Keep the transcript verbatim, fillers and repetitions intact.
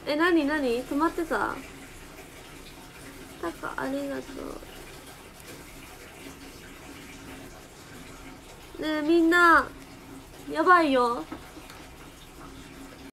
え、なになに止まってた？タカありがとう。ねえみんなやばいよ。